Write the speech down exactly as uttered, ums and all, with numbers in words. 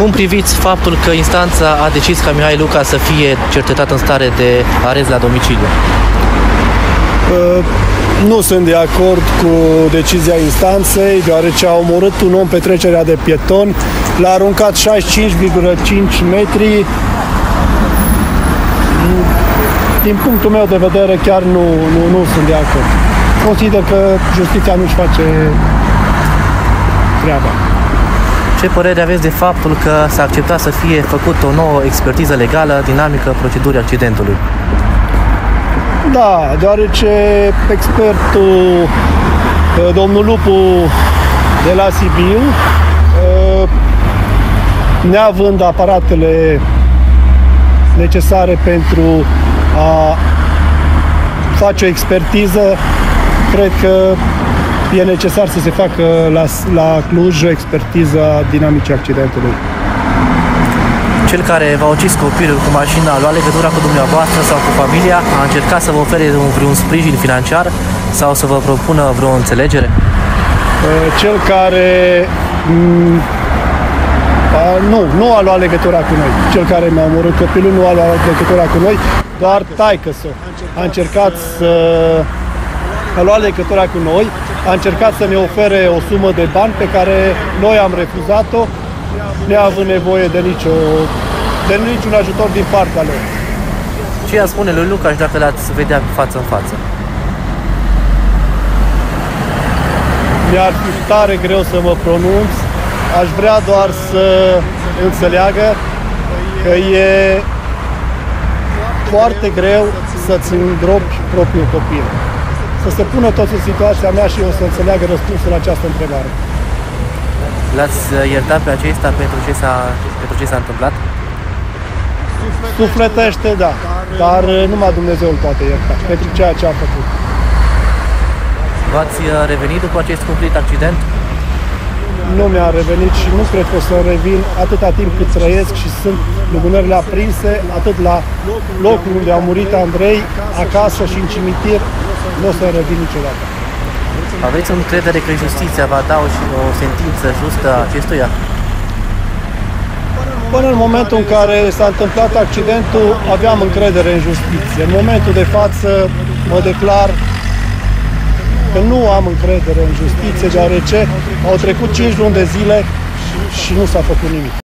Cum priviți faptul că instanța a decis ca Mihai Luca să fie cercetat în stare de arest la domiciliu? Uh, nu sunt de acord cu decizia instanței, deoarece a omorât un om pe trecerea de pietoni, l-a aruncat șaizeci și cinci virgulă cinci metri. Din punctul meu de vedere, chiar nu, nu, nu sunt de acord. Consider că justiția nu-și face treaba. Ce părere aveți de faptul că s-a acceptat să fie făcută o nouă expertiză legală dinamică procedurii accidentului? Da, deoarece expertul, domnul Lupu de la Sibiu, neavând aparatele necesare pentru a face o expertiză, cred că e necesar să se facă la, la Cluj o expertiză a dinamicii accidentului. Cel care v-a ucis copilul cu mașina a luat legătura cu dumneavoastră sau cu familia? A încercat să vă ofere vreun sprijin financiar sau să vă propună vreo înțelegere? Cel care a, nu, nu a luat legătura cu noi. Cel care mi-a omorât copilul nu a luat legătura cu noi, doar taică-s-o a încercat să a luat legătura cu noi, a încercat să ne ofere o sumă de bani pe care noi am refuzat-o, neavând nevoie de, nicio, de niciun ajutor din partea lor. Ce i-a spune lui Lucaș dacă l-ați vedea față în față? Mi-ar fi tare greu să mă pronunț, aș vrea doar să înțeleagă că e foarte greu să-ți îngropi propriul copil. Să se pună toți în situația mea și eu să înțeleagă răspunsul la această întrebare. L-ați iertat pe acesta pentru ce s-a, pentru ce s-a întâmplat? Sufletește, da, dar numai Dumnezeu îl poate ierta pentru ceea ce a făcut. V-ați revenit după acest cumplit accident? Nu mi-a revenit și nu cred că o să revin atâta timp cât trăiesc și sunt lumânările aprinse, atât la locul unde a murit Andrei, acasă și în cimitir, nu o să revin niciodată. Aveți încredere că justiția va da și o sentință justă acestuia? Până în momentul în care s-a întâmplat accidentul, aveam încredere în justiție. În momentul de față mă declar că nu am încredere în justiție, deoarece au trecut cinci luni de zile și nu s-a făcut nimic.